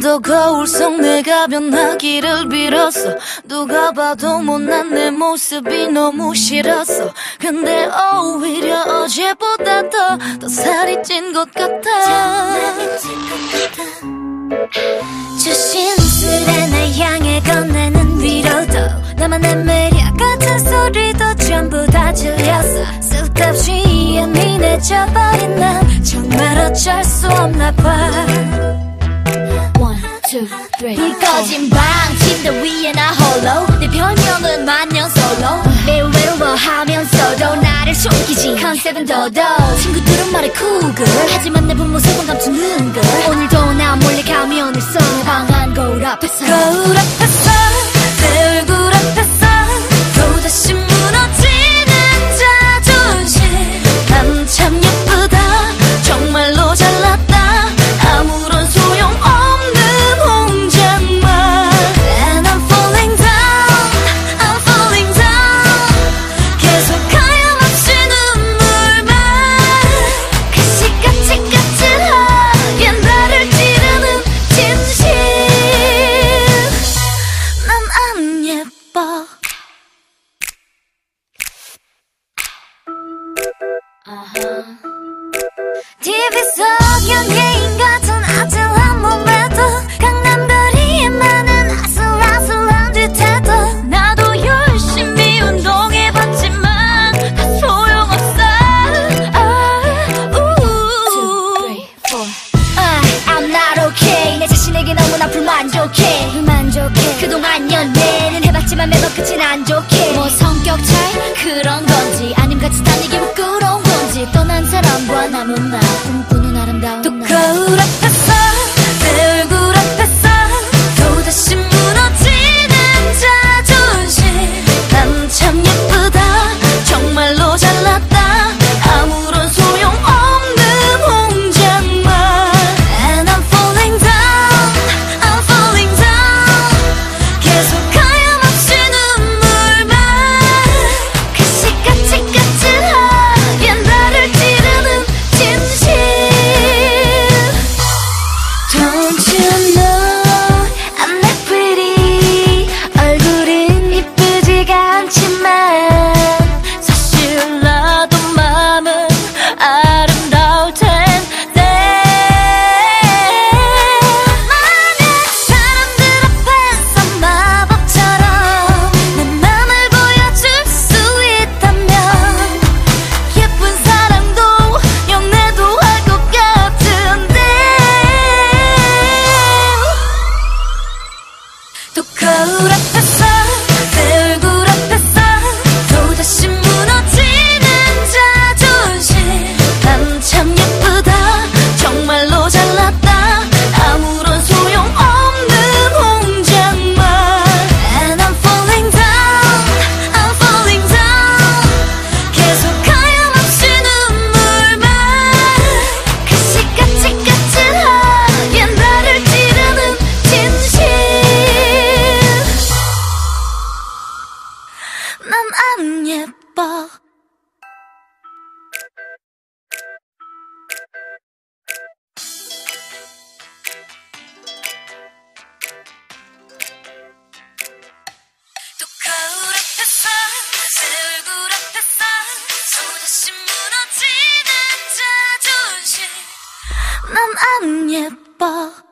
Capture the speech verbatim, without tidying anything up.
더 거울 속 내가 변하기를 빌었어. 누가 봐도 못난 내 모습이 너무 싫었어. 근데 오히려 어제보다 더, 더 살이 찐 것 같아. 조심스레 날 향해 건네는 위로도 나만의 매력 같은 소리도 전부 다 들렸어. 쓸데없이 예민해져버린 난 정말 어쩔 수 없나 봐. One, two, three, 불 꺼진 방 침대 위에 나 홀로 내 별명은 만년 솔로. 매우 외로워하면서도 나를 숨기지 컨셉은 더더. 친구들은 말해 cool girl 하지만 내 본 모습은 감추는 걸. 오늘도 나 몰래 가면을 써 방안 거울 앞에서. 거울 앞에서 내 얼굴 앞에서 또다시 무너지는 자존심. 난 참 예쁘다 정말로 잘났다 아무런 소용없는 혼잣말. And I'm falling down, I'm falling down. 계속 하염없이 눈물만. 그 시까치까치하게 나를 찌르는 진심. 난 안 예뻐. 티비 속 연예인 같은 아찔한 몸매도 강남거리에 많은 아슬아슬한 듯해도 나도 열심히 운동해봤지만 다 소용없어. 아, 우. I'm not okay. 내 자신에게 너무나 불만족해. 불만족해. 그동안 연애는 해봤지만 매번 끝이 안 좋게. 뭐 성격 차이 그런 건지 아님 같이 다니기 부끄러운 건지 떠난 사람과 남은 나 꿈꾸는 아름다운 또 나. 거울 앞에서 내 얼굴 앞에서 또다시 무너지는 자존심. 난 참 예쁘다 정말로 잘났다 아무런 소용없는 혼잣말. And I'm falling down, I'm falling down. 계속 하염없이 눈물만. 그 시까치까치하게 나를 찌르는 진심. Don't you know I'm not pretty. 얼굴은 이쁘지가 않지만 사실 나도 마음은 아름다울 텐데. 만약 사람들 앞에서 마법처럼 내 맘을 보여줄 수 있다면 예쁜 사랑도 연애도 할 것 같은데. 또 거울 앞에서 내 얼굴 앞에서 또다시 무너지는 자존심. 난 참 예쁘다 정말로 잘났다 아무런 소용없는 혼잣말. And I'm falling down, I'm falling down. 계속 하염없이 눈물만. 그 시까치까치하게 나를 찌르는 진심. 난 안 예뻐. 또 거울 앞에서 내 얼굴 앞에서 또다시 무너지는 자존심. 난 안 예뻐.